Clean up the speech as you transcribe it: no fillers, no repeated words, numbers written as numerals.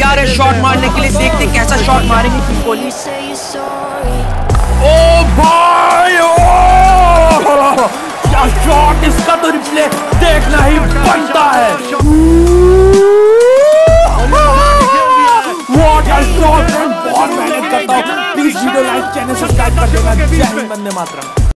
तैयार है शॉट मारने के लिए। देखते कैसा शॉट मारेंगे कोहली। ओ भाई, ओ क्या शॉट! इसका तो रिप्ले देखना ही बनता है। What a shot! बहुत मेहनत करता हूँ। Please video like, channel subscribe कर देना। जय हिंद, वंदे मातरम।